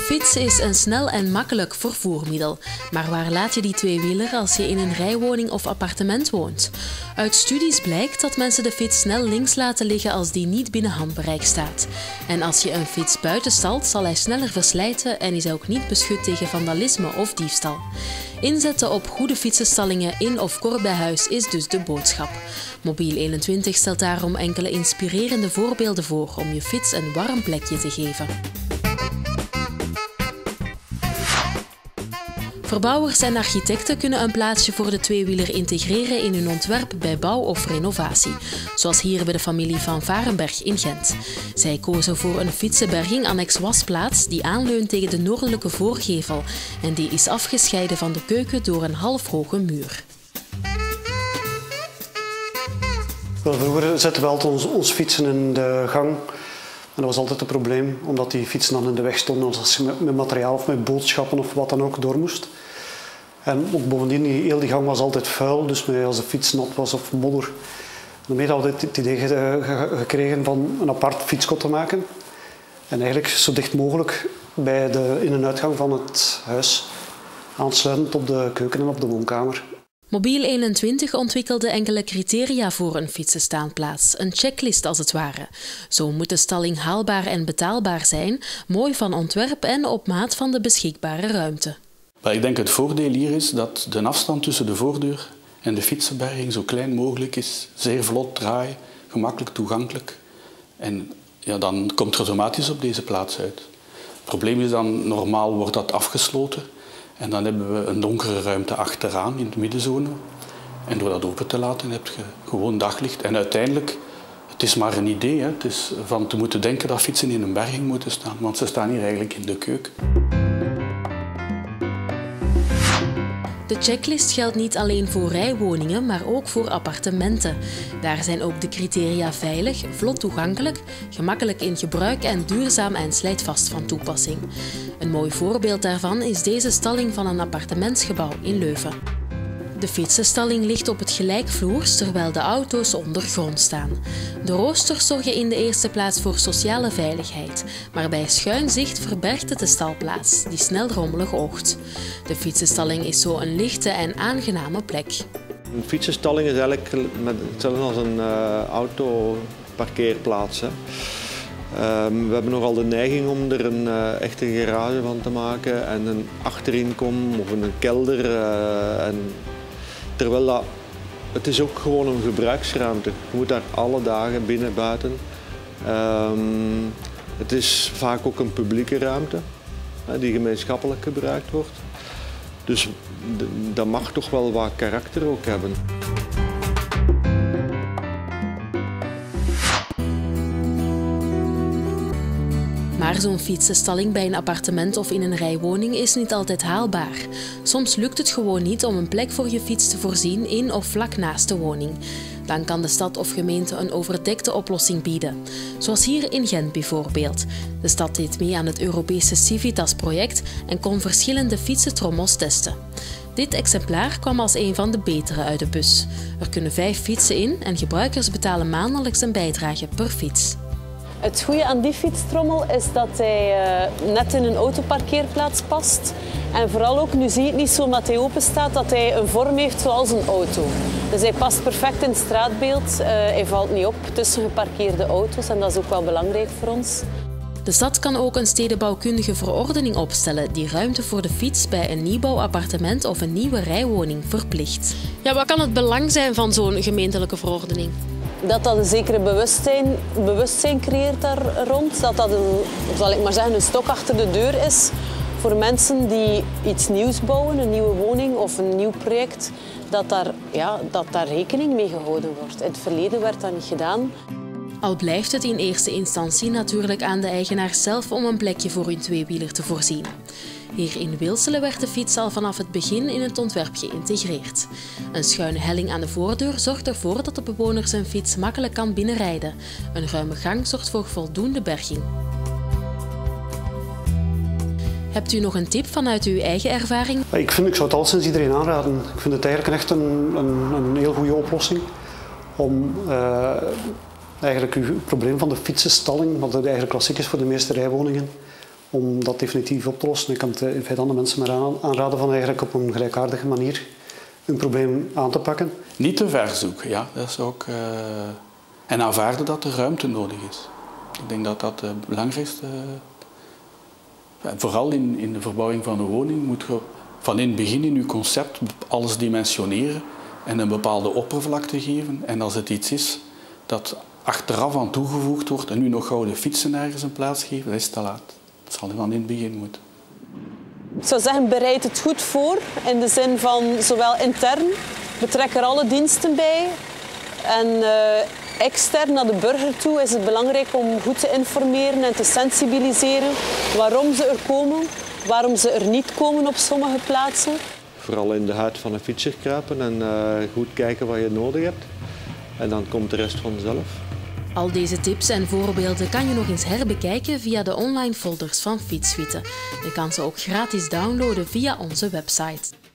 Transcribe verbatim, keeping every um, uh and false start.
fiets is een snel en makkelijk vervoermiddel. Maar waar laat je die tweewieler als je in een rijwoning of appartement woont? Uit studies blijkt dat mensen de fiets snel links laten liggen als die niet binnen handbereik staat. En als je een fiets buiten stalt, zal hij sneller verslijten en is hij ook niet beschut tegen vandalisme of diefstal. Inzetten op goede fietsenstallingen in of kort bij huis is dus de boodschap. Mobiel eenentwintig stelt daarom enkele inspirerende voorbeelden voor om je fiets een warm plekje te geven. Verbouwers en architecten kunnen een plaatsje voor de tweewieler integreren in hun ontwerp bij bouw of renovatie, zoals hier bij de familie van Varenberg in Gent. Zij kozen voor een fietsenberging annex wasplaats die aanleunt tegen de noordelijke voorgevel en die is afgescheiden van de keuken door een halfhoge muur. Vroeger zetten we altijd ons, ons fietsen in de gang. En dat was altijd een probleem, omdat die fietsen dan in de weg stonden als je met, met materiaal of met boodschappen of wat dan ook door moest. En ook bovendien, die, heel die gang was altijd vuil, dus als de fiets nat was of modder. Daarmee hadden we het idee gekregen van een apart fietskot te maken. En eigenlijk zo dicht mogelijk bij de in- en uitgang van het huis, aansluitend op de keuken en op de woonkamer. Mobiel eenentwintig ontwikkelde enkele criteria voor een fietsenstaanplaats, een checklist als het ware. Zo moet de stalling haalbaar en betaalbaar zijn, mooi van ontwerp en op maat van de beschikbare ruimte. Ik denk het voordeel hier is dat de afstand tussen de voordeur en de fietsenberging zo klein mogelijk is, zeer vlot draaien, gemakkelijk toegankelijk. En ja, dan komt er automatisch op deze plaats uit. Het probleem is dan, normaal wordt dat afgesloten. En dan hebben we een donkere ruimte achteraan in de middenzone. En door dat open te laten heb je gewoon daglicht. En uiteindelijk, het is maar een idee. Hè. Het is van te moeten denken dat fietsen in een berging moeten staan. Want ze staan hier eigenlijk in de keuken. De checklist geldt niet alleen voor rijwoningen, maar ook voor appartementen. Daar zijn ook de criteria veilig, vlot toegankelijk, gemakkelijk in gebruik en duurzaam en slijtvast van toepassing. Een mooi voorbeeld daarvan is deze stalling van een appartementsgebouw in Leuven. De fietsenstalling ligt op het gelijkvloers, terwijl de auto's ondergrond staan. De roosters zorgen in de eerste plaats voor sociale veiligheid, maar bij schuin zicht verbergt het de stalplaats, die snel rommelig oogt. De fietsenstalling is zo een lichte en aangename plek. Een fietsenstalling is eigenlijk hetzelfde als een uh, autoparkeerplaats. Hè. Um, we hebben nogal de neiging om er een uh, echte garage van te maken en een achterinkom of een kelder. Uh, en terwijl dat, het is ook gewoon een gebruiksruimte. Je moet daar alle dagen binnen, buiten. Um, het is vaak ook een publieke ruimte hè, die gemeenschappelijk gebruikt wordt. Dus dat mag toch wel wat karakter ook hebben. Maar zo'n fietsenstalling bij een appartement of in een rijwoning is niet altijd haalbaar. Soms lukt het gewoon niet om een plek voor je fiets te voorzien in of vlak naast de woning. Dan kan de stad of gemeente een overdekte oplossing bieden. Zoals hier in Gent bijvoorbeeld. De stad deed mee aan het Europese Civitas-project en kon verschillende fietsentrommels testen. Dit exemplaar kwam als een van de betere uit de bus. Er kunnen vijf fietsen in en gebruikers betalen maandelijks een bijdrage per fiets. Het goede aan die fietstrommel is dat hij uh, net in een autoparkeerplaats past. En vooral ook, nu zie je het niet zo omdat hij open staat, dat hij een vorm heeft zoals een auto. Dus hij past perfect in het straatbeeld. Uh, hij valt niet op tussen geparkeerde auto's en dat is ook wel belangrijk voor ons. De stad kan ook een stedenbouwkundige verordening opstellen die ruimte voor de fiets bij een nieuwbouwappartement of een nieuwe rijwoning verplicht. Ja, wat kan het belang zijn van zo'n gemeentelijke verordening? Dat dat een zekere bewustzijn, bewustzijn creëert daar rond. Dat dat een, zal ik maar zeggen, een stok achter de deur is voor mensen die iets nieuws bouwen, een nieuwe woning of een nieuw project. Dat daar, ja, dat daar rekening mee gehouden wordt. In het verleden werd dat niet gedaan. Al blijft het in eerste instantie natuurlijk aan de eigenaar zelf om een plekje voor hun tweewieler te voorzien. Hier in Wilselen werd de fiets al vanaf het begin in het ontwerp geïntegreerd. Een schuine helling aan de voordeur zorgt ervoor dat de bewoner zijn fiets makkelijk kan binnenrijden. Een ruime gang zorgt voor voldoende berging. Hebt u nog een tip vanuit uw eigen ervaring? Ik, vind, ik zou het alleszins iedereen aanraden. Ik vind het eigenlijk echt een, een, een heel goede oplossing om uh, eigenlijk uw probleem van de fietsenstalling, wat eigenlijk klassiek is voor de meeste rijwoningen, om dat definitief op te lossen. Ik kan het in feite andere mensen maar aanraden van eigenlijk op een gelijkaardige manier een probleem aan te pakken. Niet te ver zoeken, ja. Dat is ook, uh... en aanvaarden dat er ruimte nodig is. Ik denk dat dat het belangrijkste... Uh... Vooral in, in de verbouwing van een woning moet je van in het begin in je concept alles dimensioneren en een bepaalde oppervlakte geven. En als het iets is dat achteraf aan toegevoegd wordt en nu nog gouden fietsen ergens een plaats geven, dat is te laat. Dat zal van in het begin moeten. Ik zou zeggen, bereid het goed voor, in de zin van zowel intern, betrek er alle diensten bij. En uh, extern naar de burger toe is het belangrijk om goed te informeren en te sensibiliseren waarom ze er komen, waarom ze er niet komen op sommige plaatsen. Vooral in de huid van een fietser kruipen en uh, goed kijken wat je nodig hebt. En dan komt de rest vanzelf. Al deze tips en voorbeelden kan je nog eens herbekijken via de online folders van Fietssuite. Je kan ze ook gratis downloaden via onze website.